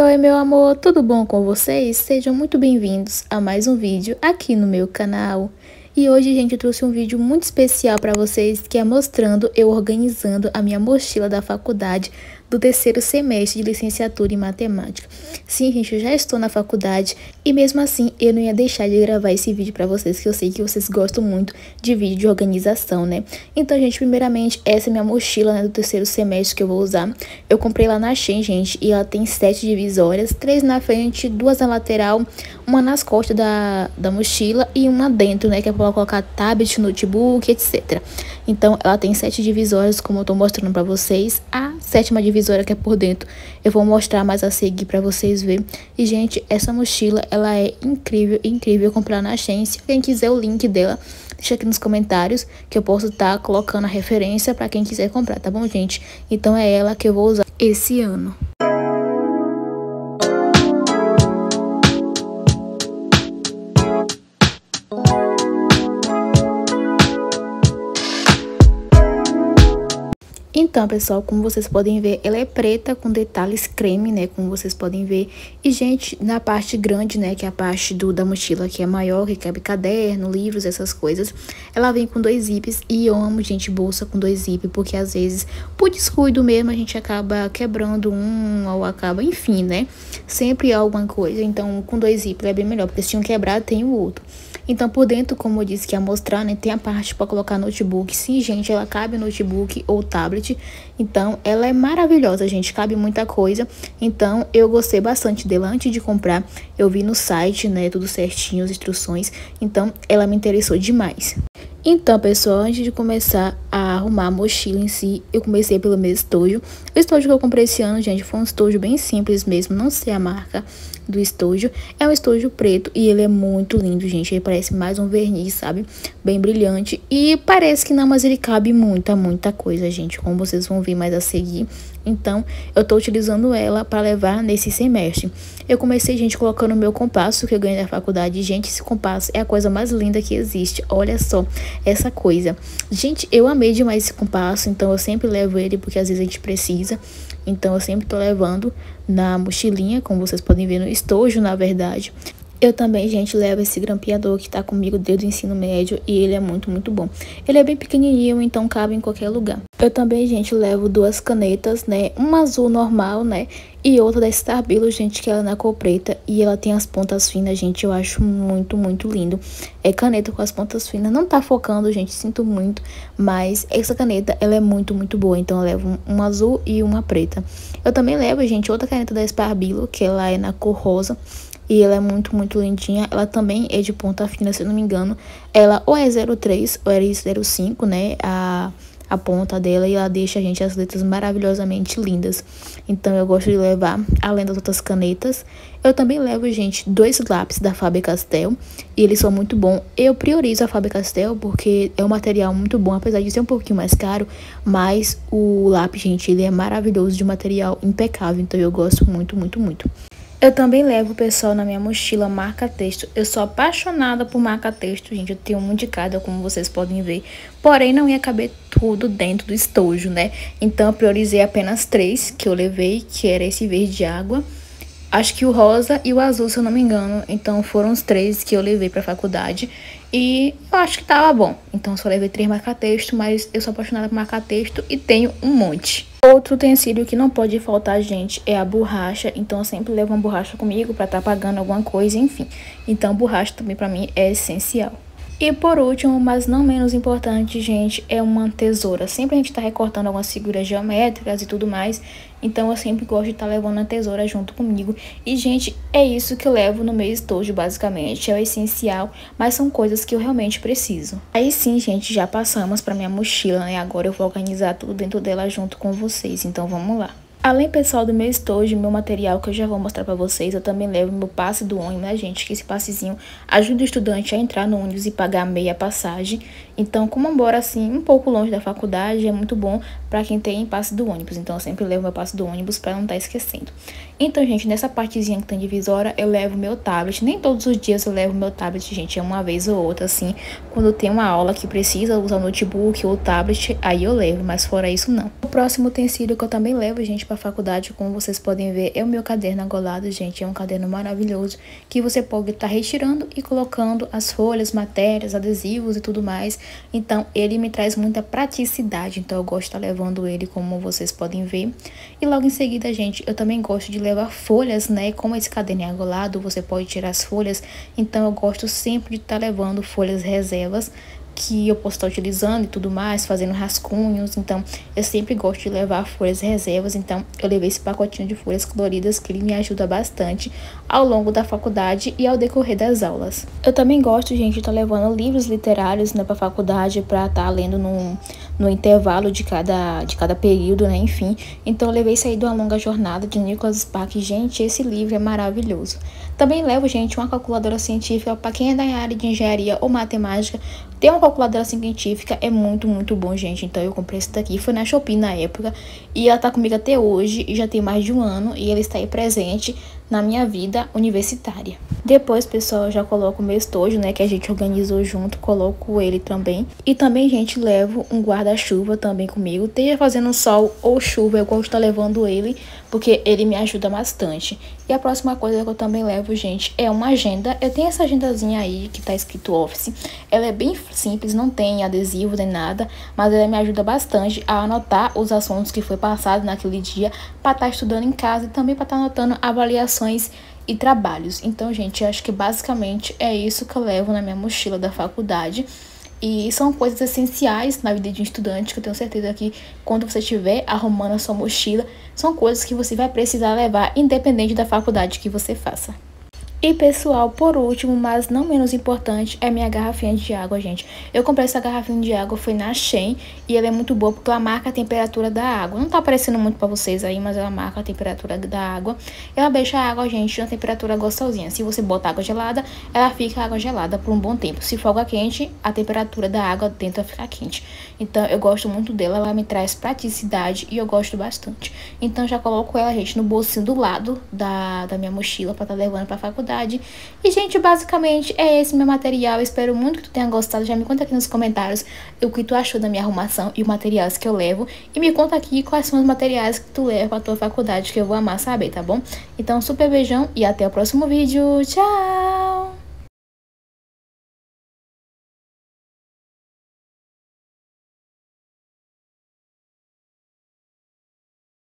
Oi, meu amor, tudo bom com vocês? Sejam muito bem-vindos a mais um vídeo aqui no meu canal. E hoje, gente, eu trouxe um vídeo muito especial para vocês, que é mostrando eu organizando a minha mochila da faculdade do terceiro semestre de licenciatura em matemática. Sim, gente, eu já estou na faculdade e mesmo assim eu não ia deixar de gravar esse vídeo para vocês, que eu sei que vocês gostam muito de vídeo de organização, né? Então, gente, primeiramente, essa é minha mochila, né, do terceiro semestre que eu vou usar. Eu comprei lá na Shein, gente, e ela tem 7 divisórias, 3 na frente, 2 na lateral, uma nas costas da mochila e uma dentro, né, que é para colocar tablet, notebook, etc. Então, ela tem 7 divisórias, como eu tô mostrando para vocês. A sétima divisória, que é por dentro, eu vou mostrar mais a seguir para vocês verem. E, gente, essa mochila, ela é incrível, incrível comprar na Shein. Se quem quiser o link dela, deixa aqui nos comentários, que eu posso estar colocando a referência para quem quiser comprar, tá bom, gente? Então, é ela que eu vou usar esse ano. Então, pessoal, como vocês podem ver, ela é preta com detalhes creme, né, como vocês podem ver. E, gente, na parte grande, né, que é a parte da mochila, que é maior, que cabe caderno, livros, essas coisas, ela vem com 2 zips. E eu amo, gente, bolsa com 2 zips, porque às vezes, por descuido mesmo, a gente acaba quebrando um, ou acaba, enfim, né, sempre alguma coisa. Então, com 2 zips é bem melhor, porque se um quebrar, tem o outro. Então, por dentro, como eu disse que ia mostrar, né, tem a parte para colocar notebook. Sim, gente, ela cabe notebook ou tablet. Então, ela é maravilhosa, gente, cabe muita coisa. Então, eu gostei bastante dela antes de comprar. Eu vi no site, né, tudo certinho, as instruções. Então, ela me interessou demais. Então, pessoal, antes de começar a arrumar a mochila em si, eu comecei pelo meu estojo. O estojo que eu comprei esse ano, gente, foi um estojo bem simples mesmo, não sei a marca do estojo. É um estojo preto e ele é muito lindo, gente. Ele parece mais um verniz, sabe? Bem brilhante. E parece que não, mas ele cabe muita coisa, gente, como vocês vão ver mais a seguir. Então, eu tô utilizando ela para levar nesse semestre. Eu comecei, gente, colocando o meu compasso que eu ganhei da faculdade. Gente, esse compasso é a coisa mais linda que existe. Olha só essa coisa. Gente, eu amei demais esse compasso, então eu sempre levo ele porque às vezes a gente precisa. Então, eu sempre tô levando na mochilinha, como vocês podem ver no estojo, na verdade. Eu também, gente, levo esse grampeador que tá comigo desde o ensino médio e ele é muito bom. Ele é bem pequenininho, então cabe em qualquer lugar. Eu também, gente, levo 2 canetas, né? Uma azul normal, né? E outra da Stabilo, gente, que ela é na cor preta e ela tem as pontas finas, gente. Eu acho muito lindo. É caneta com as pontas finas. Não tá focando, gente, sinto muito. Mas essa caneta, ela é muito boa. Então eu levo uma azul e uma preta. Eu também levo, gente, outra caneta da Stabilo, que ela é na cor rosa. E ela é muito lindinha. Ela também é de ponta fina, se eu não me engano. Ela ou é 03 ou é 05, né? A ponta dela, e ela deixa, gente, as letras maravilhosamente lindas. Então, eu gosto de levar, além das outras canetas. Eu também levo, gente, 2 lápis da Faber-Castell. E eles são muito bons. Eu priorizo a Faber-Castell porque é um material muito bom, apesar de ser um pouquinho mais caro. Mas o lápis, gente, ele é maravilhoso, de material impecável. Então, eu gosto muito. Eu também levo, pessoal, na minha mochila marca-texto. Eu sou apaixonada por marca-texto, gente. Eu tenho um de cada, como vocês podem ver. Porém, não ia caber tudo dentro do estojo, né? Então, eu priorizei apenas 3 que eu levei, que era esse verde água. Acho que o rosa e o azul, se eu não me engano. Então, foram os 3 que eu levei pra faculdade. E eu acho que tava bom. Então, só levei 3 marca-texto, mas eu sou apaixonada por marca-texto e tenho um monte. Outro utensílio que não pode faltar, gente, é a borracha. Então, eu sempre levo uma borracha comigo pra estar pagando alguma coisa, enfim. Então, borracha também pra mim é essencial. E por último, mas não menos importante, gente, é uma tesoura. Sempre a gente tá recortando algumas figuras geométricas e tudo mais. Então, eu sempre gosto de estar levando a tesoura junto comigo. E, gente, é isso que eu levo no meu estojo, basicamente. É o essencial, mas são coisas que eu realmente preciso. Aí sim, gente, já passamos pra minha mochila, né? Agora eu vou organizar tudo dentro dela junto com vocês. Então, vamos lá. Além, pessoal, do meu estojo, meu material que eu já vou mostrar pra vocês, eu também levo meu passe do ônibus, né, gente? Que esse passezinho ajuda o estudante a entrar no ônibus e pagar meia passagem. Então, como eu moro assim, um pouco longe da faculdade, é muito bom pra quem tem passe do ônibus. Então, eu sempre levo meu passe do ônibus pra não estar esquecendo. Então, gente, nessa partezinha que tem divisória, eu levo meu tablet. Nem todos os dias eu levo meu tablet, gente, é uma vez ou outra, assim. Quando tem uma aula que precisa usar o notebook ou o tablet, aí eu levo, mas fora isso, não. próximo utensílio que eu também levo, gente, para a faculdade, como vocês podem ver, é o meu caderno agolado, gente. É um caderno maravilhoso que você pode estar retirando e colocando as folhas, matérias, adesivos e tudo mais. Então, ele me traz muita praticidade, então eu gosto de estar levando ele, como vocês podem ver. E logo em seguida, gente, eu também gosto de levar folhas, né? Como esse caderno é agolado, você pode tirar as folhas, então eu gosto sempre de estar levando folhas reservas, que eu posso estar utilizando e tudo mais, fazendo rascunhos. Então eu sempre gosto de levar folhas reservas, então eu levei esse pacotinho de folhas coloridas, que ele me ajuda bastante ao longo da faculdade e ao decorrer das aulas. Eu também gosto, gente, de estar levando livros literários, né, para a faculdade, para estar lendo no intervalo de cada período, né, enfim. Então eu levei isso aí de Uma Longa Jornada, de Nicholas Sparks. Gente, esse livro é maravilhoso. Também levo, gente, uma calculadora científica para quem é da área de engenharia ou matemática. Ter uma calculadora científica é muito, muito bom, gente. Então eu comprei esse daqui, foi na Shopee na época, e ela tá comigo até hoje, e já tem mais de um ano, e ela está aí presente na minha vida universitária. Depois, pessoal, eu já coloco o meu estojo, né, que a gente organizou junto, coloco ele também. E também, gente, levo um guarda-chuva também comigo. Esteja fazendo sol ou chuva, eu gosto de estar levando ele, porque ele me ajuda bastante. E a próxima coisa que eu também levo, gente, é uma agenda. Eu tenho essa agendazinha aí que tá escrito Office. Ela é bem simples, não tem adesivo nem nada, mas ela me ajuda bastante a anotar os assuntos que foi passado naquele dia, para estar estudando em casa e também para estar anotando avaliações e trabalhos. Então, gente, eu acho que basicamente é isso que eu levo na minha mochila da faculdade. E são coisas essenciais na vida de um estudante, que eu tenho certeza que quando você estiver arrumando a sua mochila, são coisas que você vai precisar levar, independente da faculdade que você faça. E, pessoal, por último, mas não menos importante, é minha garrafinha de água, gente. Eu comprei essa garrafinha de água, foi na Shein, e ela é muito boa porque ela marca a temperatura da água. Não tá aparecendo muito pra vocês aí, mas ela marca a temperatura da água. Ela deixa a água, gente, na temperatura gostosinha. Se você bota água gelada, ela fica água gelada por um bom tempo. Se for água quente, a temperatura da água dentro vai ficar quente. Então, eu gosto muito dela, ela me traz praticidade e eu gosto bastante. Então, já coloco ela, gente, no bolsinho do lado da minha mochila pra estar levando pra faculdade. E, gente, basicamente é esse meu material. Eu espero muito que tu tenha gostado. Já me conta aqui nos comentários o que tu achou da minha arrumação e os materiais que eu levo. E me conta aqui quais são os materiais que tu leva pra tua faculdade, que eu vou amar saber, tá bom? Então, super beijão e até o próximo vídeo. Tchau!